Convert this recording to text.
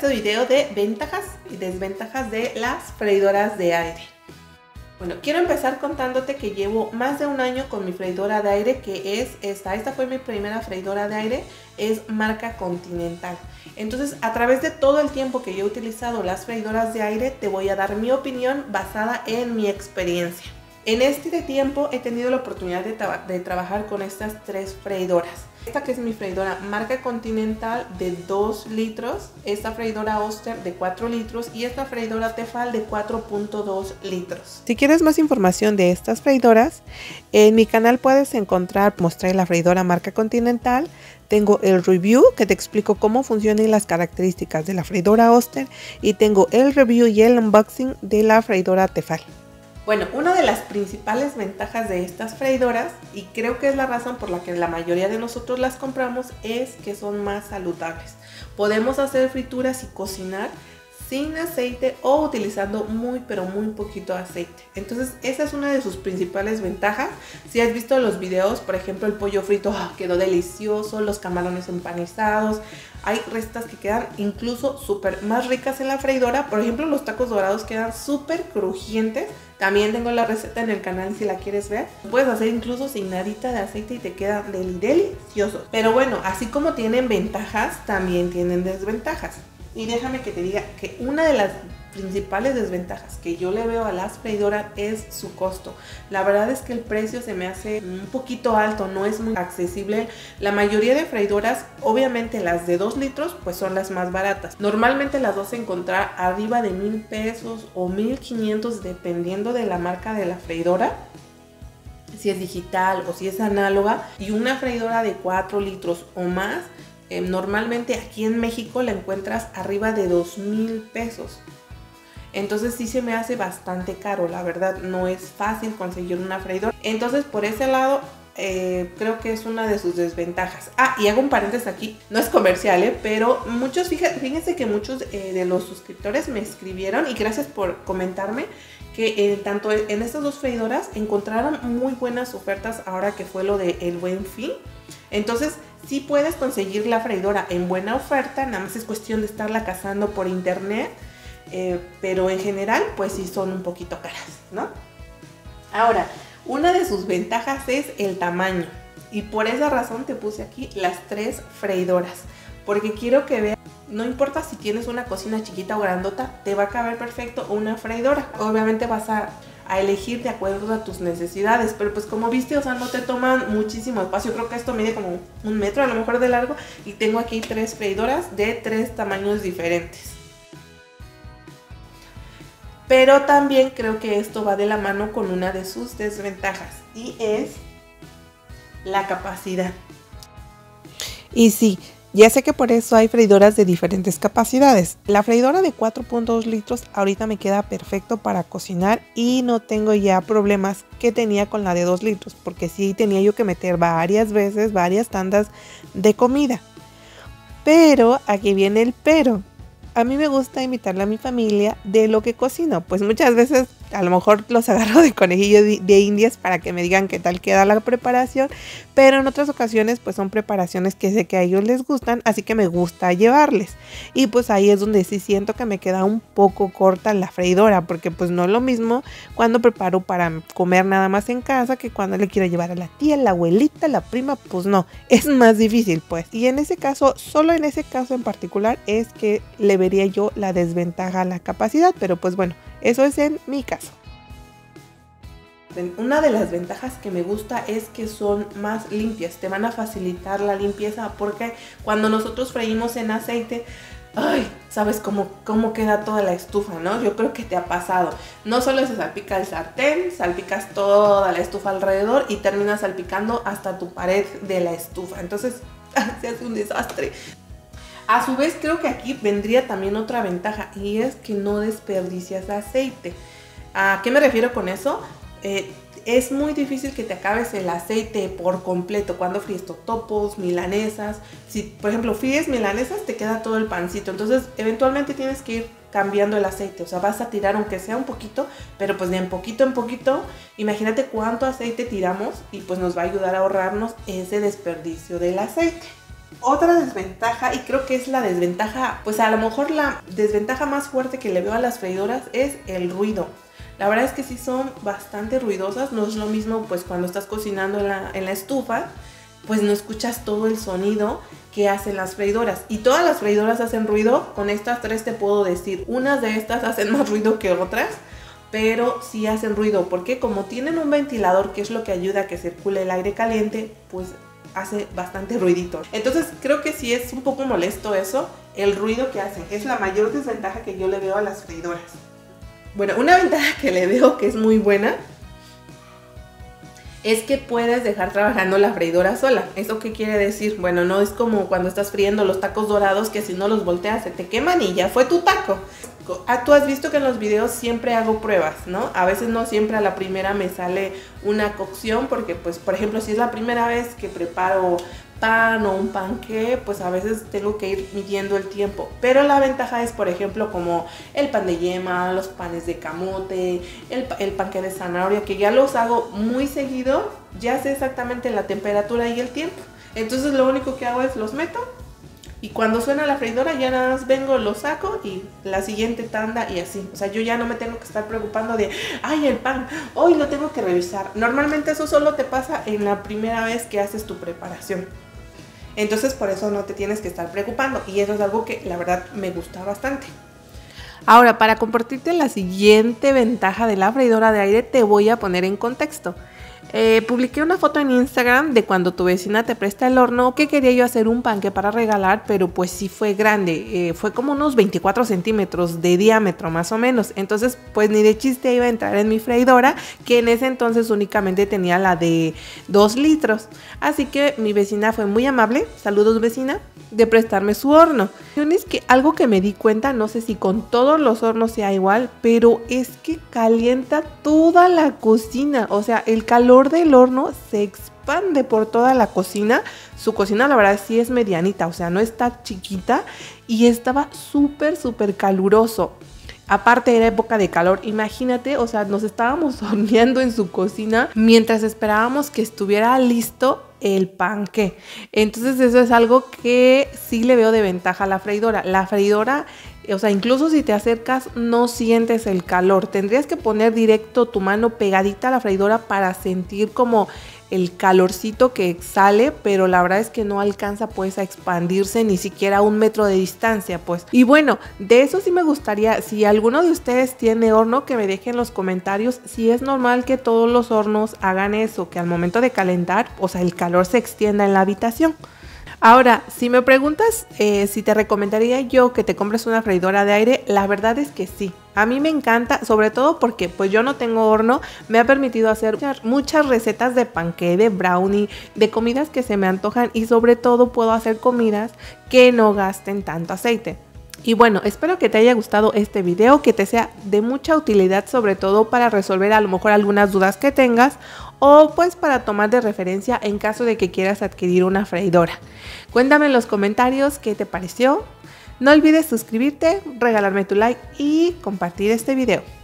este video de ventajas y desventajas de las freidoras de aire. Bueno, quiero empezar contándote que llevo más de un año con mi freidora de aire, que es esta. Esta fue mi primera freidora de aire, es marca Continental. Entonces, a través de todo el tiempo que yo he utilizado las freidoras de aire, te voy a dar mi opinión basada en mi experiencia. En este tiempo he tenido la oportunidad de trabajar con estas tres freidoras. Esta que es mi freidora marca Continental de 2 litros, esta freidora Oster de 4 litros y esta freidora Tefal de 4.2 litros. Si quieres más información de estas freidoras, en mi canal puedes encontrar, mostré la freidora marca Continental. Tengo el review que te explico cómo funcionan las características de la freidora Oster y tengo el review y el unboxing de la freidora Tefal. Bueno, una de las principales ventajas de estas freidoras, y creo que es la razón por la que la mayoría de nosotros las compramos, es que son más saludables. Podemos hacer frituras y cocinar sin aceite o utilizando muy poquito aceite. Entonces esa es una de sus principales ventajas. Si has visto los videos, por ejemplo el pollo frito quedó delicioso, los camarones empanizados, hay recetas que quedan incluso súper más ricas en la freidora. Por ejemplo los tacos dorados quedan súper crujientes. También tengo la receta en el canal si la quieres ver. Puedes hacer incluso sin nadita de aceite y te queda delicioso. Pero bueno, así como tienen ventajas, también tienen desventajas. Y déjame que te diga que una de las principales desventajas que yo le veo a las freidoras es su costo. La verdad es que el precio se me hace un poquito alto, no es muy accesible. La mayoría de freidoras, obviamente las de 2 litros, pues son las más baratas. Normalmente las vas a encontrar arriba de 1,000 pesos o 1,500 dependiendo de la marca de la freidora, si es digital o si es análoga. Y una freidora de 4 litros o más, normalmente aquí en México la encuentras arriba de 2,000 pesos. Entonces sí se me hace bastante caro, la verdad no es fácil conseguir una freidora. Entonces por ese lado creo que es una de sus desventajas. Y hago un paréntesis aquí, no es comercial, pero muchos, fíjense que muchos de los suscriptores me escribieron y gracias por comentarme que tanto en estas dos freidoras encontraron muy buenas ofertas ahora que fue lo del Buen Fin. Entonces sí puedes conseguir la freidora en buena oferta, nada más es cuestión de estarla cazando por internet, pero en general pues sí son un poquito caras, ¿no? Ahora, una de sus ventajas es el tamaño y por esa razón te puse aquí las tres freidoras, porque quiero que veas, no importa si tienes una cocina chiquita o grandota, te va a caber perfecto una freidora. Obviamente vas a elegir de acuerdo a tus necesidades, pero pues como viste, o sea, no te toman muchísimo espacio. Creo que esto mide como 1 metro a lo mejor de largo y tengo aquí 3 freidoras de 3 tamaños diferentes. Pero también creo que esto va de la mano con una de sus desventajas y es la capacidad. Y sí, ya sé que por eso hay freidoras de diferentes capacidades. La freidora de 4.2 litros ahorita me queda perfecto para cocinar y no tengo ya problemas que tenía con la de 2 litros, porque sí tenía yo que meter varias veces, varias tandas de comida. Pero aquí viene el pero. A mí me gusta invitarle a mi familia de lo que cocino, pues muchas veces a lo mejor los agarro de conejillo de indias para que me digan qué tal queda la preparación, pero en otras ocasiones pues son preparaciones que sé que a ellos les gustan, así que me gusta llevarles. Y pues ahí es donde sí siento que me queda un poco corta la freidora, porque pues no es lo mismo cuando preparo para comer nada más en casa que cuando le quiero llevar a la tía, la abuelita, la prima, pues no, es más difícil pues. Y en ese caso, solo en ese caso en particular es que le vería yo la desventaja a la capacidad, pero pues bueno, eso es en mi caso. Una de las ventajas que me gusta es que son más limpias, te van a facilitar la limpieza, porque cuando nosotros freímos en aceite, sabes cómo queda toda la estufa, ¿no? Yo creo que te ha pasado. No solo se salpica el sartén, salpicas toda la estufa alrededor y terminas salpicando hasta tu pared de la estufa. Entonces se hace un desastre. A su vez creo que aquí vendría también otra ventaja y es que no desperdicias aceite. ¿A qué me refiero con eso? Es muy difícil que te acabes el aceite por completo cuando fríes totopos, milanesas. Si por ejemplo fríes milanesas te queda todo el pancito, entonces eventualmente tienes que ir cambiando el aceite, o sea vas a tirar aunque sea un poquito, pero pues de en poquito, imagínate cuánto aceite tiramos y pues nos va a ayudar a ahorrarnos ese desperdicio del aceite. Otra desventaja, y creo que es la desventaja, pues a lo mejor la desventaja más fuerte que le veo a las freidoras es el ruido. La verdad es que sí son bastante ruidosas, no es lo mismo pues cuando estás cocinando en la estufa, pues no escuchas todo el sonido que hacen las freidoras. Y todas las freidoras hacen ruido, con estas tres te puedo decir, unas de estas hacen más ruido que otras, pero sí hacen ruido, porque como tienen un ventilador que es lo que ayuda a que circule el aire caliente, pues hace bastante ruidito. Entonces creo que sí es un poco molesto eso, el ruido que hacen. Es la mayor desventaja que yo le veo a las freidoras. Bueno, una ventaja que le veo que es muy buena es que puedes dejar trabajando la freidora sola. ¿Eso qué quiere decir? Bueno, no es como cuando estás friendo los tacos dorados que si no los volteas se te queman y ya fue tu taco. Tú has visto que en los videos siempre hago pruebas, ¿no? A veces no siempre a la primera me sale una cocción porque, pues, por ejemplo, si es la primera vez que preparo pan o un panqué, pues a veces tengo que ir midiendo el tiempo. Pero la ventaja es, por ejemplo, como el pan de yema, los panes de camote, el panqué de zanahoria, que ya los hago muy seguido, ya sé exactamente la temperatura y el tiempo. Entonces lo único que hago es los meto. Y cuando suena la freidora ya nada más vengo, lo saco y la siguiente tanda y así. O sea, yo ya no me tengo que estar preocupando de, ay, el pan, hoy lo tengo que revisar. Normalmente eso solo te pasa en la primera vez que haces tu preparación. Entonces por eso no te tienes que estar preocupando y eso es algo que la verdad me gusta bastante. Ahora, para compartirte la siguiente ventaja de la freidora de aire, te voy a poner en contexto. Publiqué una foto en Instagram de cuando tu vecina te presta el horno, que quería yo hacer un panqué para regalar, pero pues sí fue grande, fue como unos 24 centímetros de diámetro más o menos. Entonces pues ni de chiste iba a entrar en mi freidora, que en ese entonces únicamente tenía la de 2 litros. Así que mi vecina fue muy amable, saludos vecina, de prestarme su horno. Es que algo que me di cuenta, no sé si con todos los hornos sea igual, pero es que calienta toda la cocina. O sea, el calor del horno se expande por toda la cocina. Su cocina la verdad sí es medianita, o sea, no está chiquita y estaba súper caluroso. Aparte era época de calor, imagínate, o sea, nos estábamos horneando en su cocina mientras esperábamos que estuviera listo el panqué. Entonces eso es algo que sí le veo de ventaja a la freidora. La freidora, o sea, incluso si te acercas no sientes el calor. Tendrías que poner directo tu mano pegadita a la freidora para sentir como el calorcito que sale, pero la verdad es que no alcanza pues a expandirse ni siquiera a 1 metro de distancia pues. Y bueno, de eso sí me gustaría, si alguno de ustedes tiene horno, que me deje en los comentarios si es normal que todos los hornos hagan eso, que al momento de calentar, o sea, el calor se extienda en la habitación. Ahora, si me preguntas si te recomendaría yo que te compres una freidora de aire, la verdad es que sí. A mí me encanta, sobre todo porque pues yo no tengo horno, me ha permitido hacer muchas recetas de panqué, de brownie, de comidas que se me antojan y sobre todo puedo hacer comidas que no gasten tanto aceite. Y bueno, espero que te haya gustado este video, que te sea de mucha utilidad, sobre todo para resolver a lo mejor algunas dudas que tengas o pues para tomar de referencia en caso de que quieras adquirir una freidora. Cuéntame en los comentarios qué te pareció. No olvides suscribirte, regalarme tu like y compartir este video.